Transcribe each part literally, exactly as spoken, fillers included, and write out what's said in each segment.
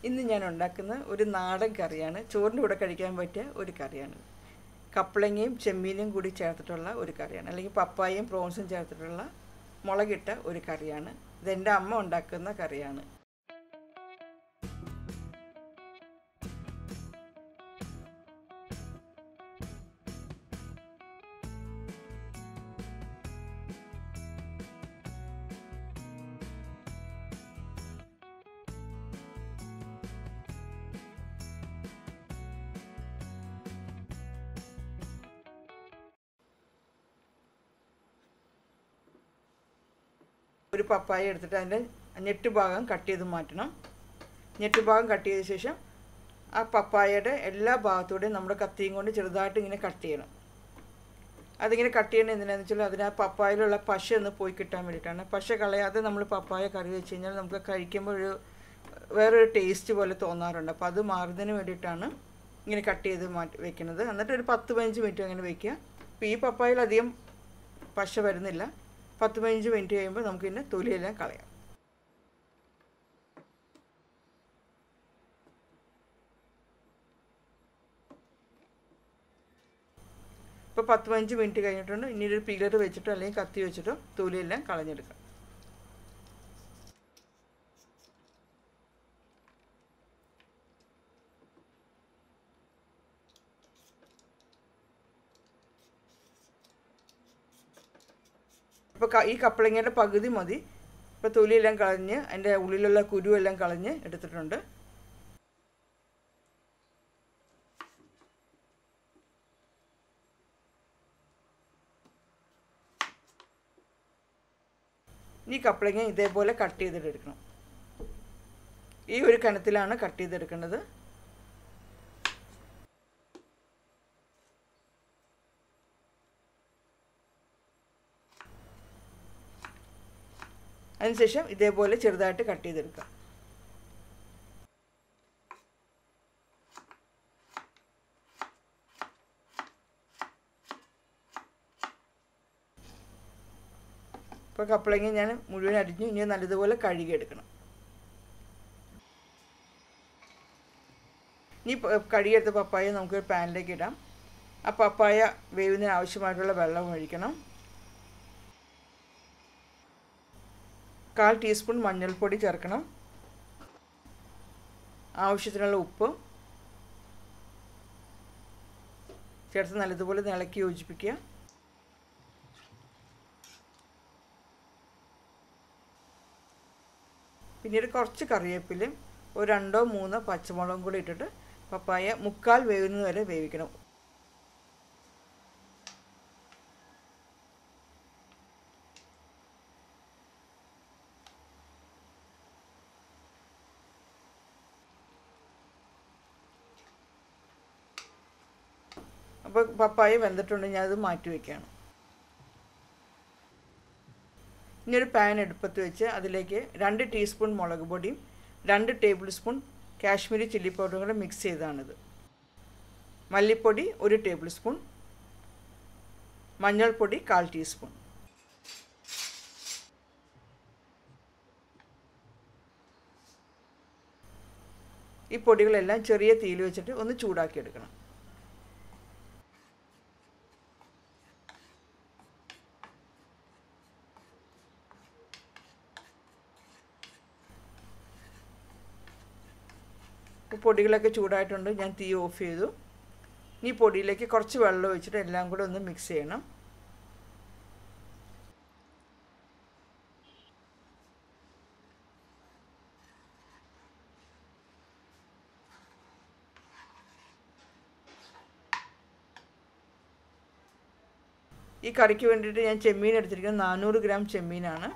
ഇന്ന് ഞാൻ ഉണ്ടാക്കുന്ന ഒരു നാടൻ കറിയാണ്. ചോറിൻ്റെ കൂടെ കഴിക്കാൻ പറ്റിയ ഒരു കറിയാണ്. കപ്പളങ്ങയും ചെമ്മീനും കൂടി ചേർത്തിട്ടുള്ള ഒരു കറിയാണ്. അല്ലെങ്കിൽ പപ്പായയും പ്രോൺസും ചേർത്തിട്ടുള്ള മുളകിട്ട ഒരു കറിയാണ്. ഇതെൻ്റെ അമ്മ ഉണ്ടാക്കുന്ന കറിയാണ്. ഒരു പപ്പായ എടുത്തിട്ട് അതിൻ്റെ ഞെട്ട് ഭാഗം കട്ട് ചെയ്ത് മാറ്റണം. ഞെട്ട് ഭാഗം കട്ട് ചെയ്ത ശേഷം ആ പപ്പായയുടെ എല്ലാ ഭാഗത്തൂടെയും നമ്മുടെ കത്തിയും കൊണ്ട് ചെറുതായിട്ട് ഇങ്ങനെ കട്ട് ചെയ്യണം. അതിങ്ങനെ കട്ട് ചെയ്യണം എന്തിനാണെന്ന് വെച്ചാൽ അതിന് ആ പപ്പായയിലുള്ള പശ ഒന്ന് പോയി കിട്ടാൻ വേണ്ടിയിട്ടാണ്. പശ കളയാതെ നമ്മൾ പപ്പായ കറി വെച്ച് കഴിഞ്ഞാൽ നമുക്ക് കഴിക്കുമ്പോൾ ഒരു വേറൊരു ടേസ്റ്റ് പോലെ തോന്നാറുണ്ട്. അപ്പോൾ അത് മാറുന്നതിന് വേണ്ടിയിട്ടാണ് ഇങ്ങനെ കട്ട് ചെയ്ത് മാറ്റി വെക്കുന്നത്. എന്നിട്ട് ഒരു പത്ത് പതിനഞ്ച് മിനിറ്റ് അങ്ങനെ വയ്ക്കുക. അപ്പോൾ ഈ പപ്പായയിൽ അധികം പശ വരുന്നില്ല. പത്ത് പതിനഞ്ച് മിനിറ്റ് കഴിയുമ്പോൾ നമുക്ക് ഇതിൻ്റെ തൊലിയെല്ലാം കളയാം. ഇപ്പോൾ പത്ത് പതിനഞ്ച് മിനിറ്റ് കഴിഞ്ഞിട്ടുണ്ട്. ഇനി ഒരു പീലർ വെച്ചിട്ടോ അല്ലെങ്കിൽ കത്തി വെച്ചിട്ടോ തൊലിയെല്ലാം കളഞ്ഞെടുക്കാം. ഇപ്പോൾ ഈ കപ്പളങ്ങയുടെ പകുതി മതി. ഇപ്പോൾ തൊലിയെല്ലാം കളഞ്ഞ് അതിൻ്റെ ഉള്ളിലുള്ള കുരുവെല്ലാം കളഞ്ഞ് എടുത്തിട്ടുണ്ട്. ഈ കപ്പളങ്ങ ഇതേപോലെ കട്ട് ചെയ്തിട്ടെടുക്കണം. ഈ ഒരു കനത്തിലാണ് കട്ട് ചെയ്തെടുക്കേണ്ടത്. അതിനുശേഷം ഇതേപോലെ ചെറുതായിട്ട് കട്ട് ചെയ്തെടുക്കാം. ഇപ്പോൾ കപ്പളങ്ങ ഞാൻ മുഴുവൻ അരിഞ്ഞു. ഇനി നല്ലതുപോലെ കഴുകിയെടുക്കണം. ഇനി കഴുകിയെടുത്ത പപ്പായ നമുക്ക് പാനിലേക്ക് ഇടാം. ആ പപ്പായ വേവുന്നതിന് ആവശ്യമായിട്ടുള്ള വെള്ളം ഒഴിക്കണം. കാൽ ടീസ്പൂൺ മഞ്ഞൾപ്പൊടി ചേർക്കണം. ആവശ്യത്തിനുള്ള ഉപ്പ് ചേർത്ത് നല്ലതുപോലെ ഇളക്കി യോജിപ്പിക്കുക. പിന്നീട് കുറച്ച് കറിവേപ്പിലയും ഒരു രണ്ടോ മൂന്നോ പച്ചമുളകും കൂടി ഇട്ടിട്ട് പപ്പായ മുക്കാൽ വേവുന്നത് വരെ വേവിക്കണം. അപ്പോൾ പപ്പായ വെന്തിട്ടുണ്ട്. ഞാനത് മാറ്റി വയ്ക്കുകയാണ്. ഇനി ഒരു പാൻ അടുപ്പത്ത് വെച്ച് അതിലേക്ക് രണ്ട് ടീസ്പൂൺ മുളക് പൊടിയും രണ്ട് ടേബിൾ സ്പൂൺ കാശ്മീരി ചില്ലി പൗഡറും കൂടെ മിക്സ് ചെയ്തതാണിത്. മല്ലിപ്പൊടി ഒരു ടേബിൾ സ്പൂൺ, മഞ്ഞൾപ്പൊടി കാൽ ടീസ്പൂൺ. ഈ പൊടികളെല്ലാം ചെറിയ തീയിൽ വെച്ചിട്ട് ഒന്ന് ചൂടാക്കിയെടുക്കണം. പൊടികളൊക്കെ ചൂടായിട്ടുണ്ട്. ഞാൻ തീ ഓഫ് ചെയ്തു. ഈ പൊടിയിലേക്ക് കുറച്ച് വെള്ളം ഒഴിച്ചിട്ട് എല്ലാം കൂടെ ഒന്ന് മിക്സ് ചെയ്യണം. ഈ കറിക്ക് വേണ്ടിയിട്ട് ഞാൻ ചെമ്മീൻ എടുത്തിരിക്കുന്നത് നാനൂറ് ഗ്രാം ചെമ്മീനാണ്.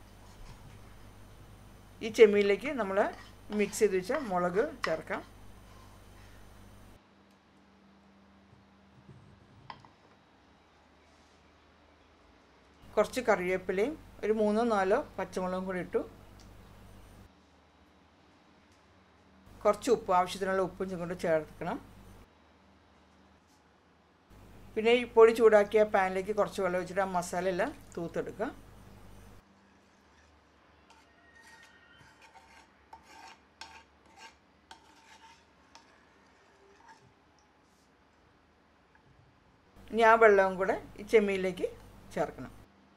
ഈ ചെമ്മീനിലേക്ക് നമ്മൾ മിക്സ് ചെയ്ത് വെച്ച മുളക് ചേർക്കാം. കുറച്ച് കറിവേപ്പിലയും ഒരു മൂന്നോ നാലോ പച്ചമുളകും കൂടി ഇട്ടു. കുറച്ച് ഉപ്പ്, ആവശ്യത്തിനുള്ള ഉപ്പും കൊണ്ട് ചേർക്കണം. പിന്നെ ഈ പൊടി ചൂടാക്കിയ പാനിലേക്ക് കുറച്ച് വെള്ളം ഒഴിച്ചിട്ട് ആ മസാല എല്ലാം തൂത്തെടുക്കുക. ഇനി ആ വെള്ളവും കൂടെ ഈ ചെമ്മീനിലേക്ക് ചേർക്കണം.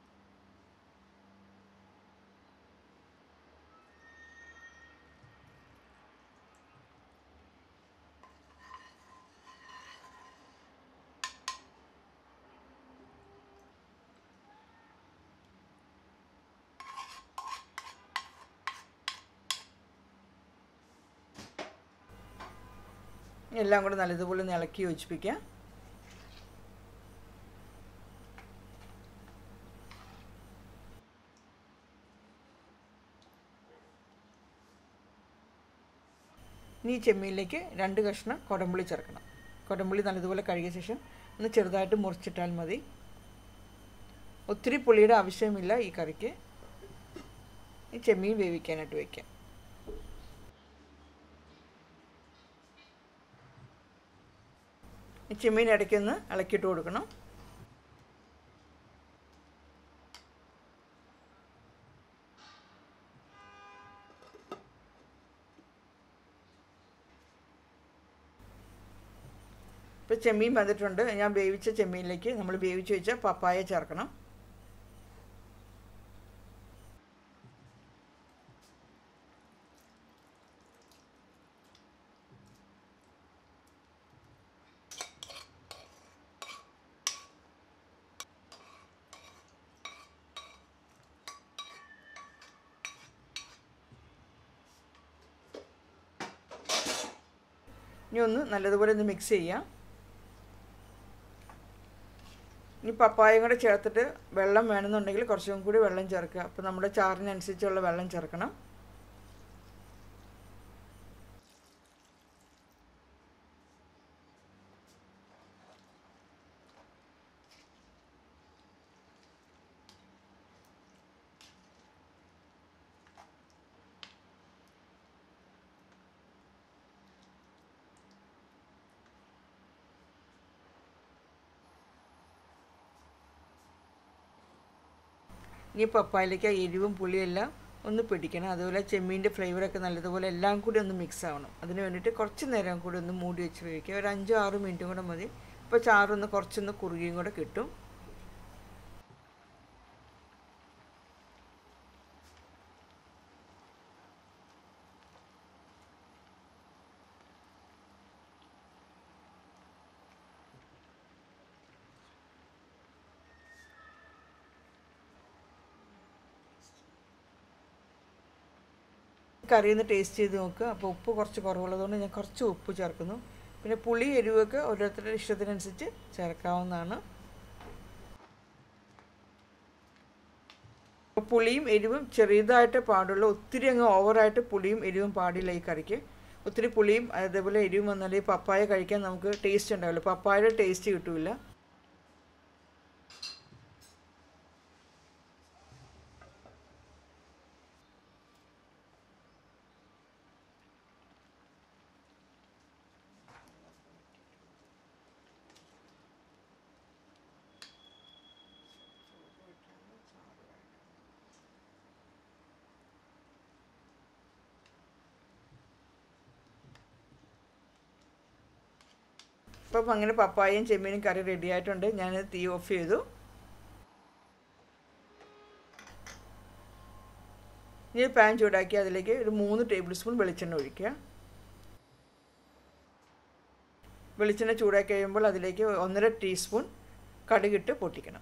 എല്ലാം കൂടെ നല്ലതുപോലെ ഇളക്കി യോജിപ്പിക്കുക. ഇനി ഈ ചെമ്മീനിലേക്ക് രണ്ട് കഷ്ണം കൊടമ്പുളി ചേർക്കണം. കൊടമ്പുളി നല്ലതുപോലെ കഴുകിയ ശേഷം ഒന്ന് ചെറുതായിട്ട് മുറിച്ചിട്ടാൽ മതി. ഒത്തിരി പുളിയുടെ ആവശ്യമില്ല ഈ കറിക്ക്. ഈ ചെമ്മീൻ വേവിക്കാനായിട്ട് വയ്ക്കാം. ഈ ചെമ്മീൻ ഇടയ്ക്കൊന്ന് ഇളക്കിയിട്ട് കൊടുക്കണം. ഇപ്പോൾ ചെമ്മീൻ വന്നിട്ടുണ്ട്. ഞാൻ വേവിച്ച ചെമ്മീനിലേക്ക് നമ്മൾ വേവിച്ച് വെച്ച പപ്പായ ചേർക്കണം. ഇനി ഒന്ന് നല്ലതുപോലെ ഒന്ന് മിക്സ് ചെയ്യാം. ഇനി പപ്പായയും കൂടെ ചേർത്തിട്ട് വെള്ളം വേണമെന്നുണ്ടെങ്കിൽ കുറച്ചും കൂടി വെള്ളം ചേർക്കുക. അപ്പോൾ നമ്മുടെ ചാറിനനുസരിച്ചുള്ള വെള്ളം ചേർക്കണം. ഈ പപ്പായയിലേക്ക് ആ എരിവും പുളിയെല്ലാം ഒന്ന് പിടിക്കണം. അതുപോലെ ചെമ്മീൻ്റെ ഫ്ലേവറൊക്കെ നല്ലതുപോലെ എല്ലാം കൂടി ഒന്ന് മിക്സ് ആവണം. അതിന് വേണ്ടിയിട്ട് കുറച്ച് നേരം കൂടി ഒന്ന് മൂടി വെച്ച് വേവിക്കുക. ഒരു അഞ്ചോ ആറ് മിനിറ്റും കൂടെ മതി. അപ്പോൾ ചാറൊന്ന് കുറച്ചൊന്ന് കുറുകിയും കൂടെ കിട്ടും. കറിയിൽ നിന്ന് ടേസ്റ്റ് ചെയ്ത് നോക്കുക. അപ്പോൾ ഉപ്പ് കുറച്ച് കുറവുള്ളതുകൊണ്ട് ഞാൻ കുറച്ച് ഉപ്പ് ചേർക്കുന്നു. പിന്നെ പുളി എരിവൊക്കെ ഓരോരുത്തരുടെ ഇഷ്ടത്തിനനുസരിച്ച് ചേർക്കാവുന്നതാണ്. അപ്പോൾ പുളിയും എരിവും ചെറിയതായിട്ട് പാടുള്ളൂ. ഒത്തിരി അങ്ങ് ഓവറായിട്ട് പുളിയും എരിവും പാടില്ല ഈ കറിക്ക്. ഒത്തിരി പുളിയും അതേപോലെ എരിവും വന്നാൽ ഈ പപ്പായ കഴിക്കാൻ നമുക്ക് ടേസ്റ്റ് ഉണ്ടാവില്ല. പപ്പായയുടെ ടേസ്റ്റ് കിട്ടില്ല. അപ്പം അങ്ങനെ പപ്പായയും ചെമ്മീനും കറി റെഡി ആയിട്ടുണ്ട്. ഞാനത് തീ ഓഫ് ചെയ്തു. ഇനി പാൻ ചൂടാക്കി അതിലേക്ക് ഒരു മൂന്ന് ടേബിൾ സ്പൂൺ വെളിച്ചെണ്ണ ഒഴിക്കുക. വെളിച്ചെണ്ണ ചൂടാക്കി കഴിയുമ്പോൾ അതിലേക്ക് ഒന്നര ടീസ്പൂൺ കടുകിട്ട് പൊട്ടിക്കണം.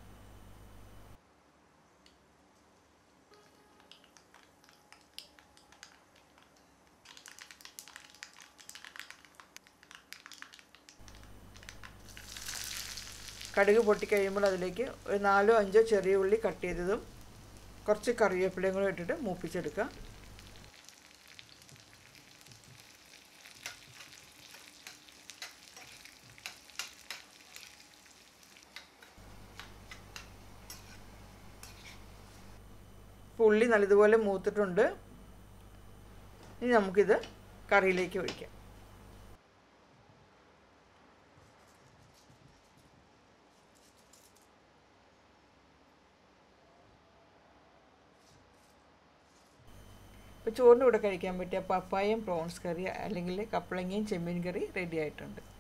കടുക് പൊട്ടിക്കഴിയുമ്പോൾ അതിലേക്ക് ഒരു നാലോ അഞ്ചോ ചെറിയ ഉള്ളി കട്ട് ചെയ്തതും കുറച്ച് കറിവേപ്പിലയും കൂടെ ഇട്ടിട്ട് മൂപ്പിച്ചെടുക്കുക. ഉള്ളി നല്ലതുപോലെ മൂത്തിട്ടുണ്ട്. ഇനി നമുക്കിത് കറിയിലേക്ക് ഒഴിക്കാം. ഇപ്പോൾ ചോറിൻ്റെ കൂടെ കഴിക്കാൻ പറ്റിയ പപ്പായയും പ്രോൺസ് കറി അല്ലെങ്കിൽ കപ്പളങ്ങയും ചെമ്മീൻ കറി റെഡി ആയിട്ടുണ്ട്.